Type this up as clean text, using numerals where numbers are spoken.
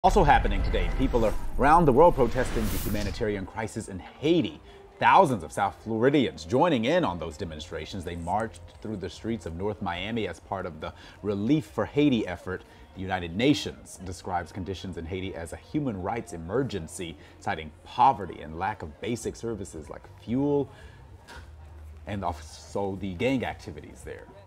Also happening today, people around the world protesting the humanitarian crisis in Haiti. Thousands of South Floridians joining in on those demonstrations. They marched through the streets of North Miami as part of the Relief for Haiti effort. The United Nations describes conditions in Haiti as a human rights emergency, citing poverty and lack of basic services like fuel and also the gang activities there.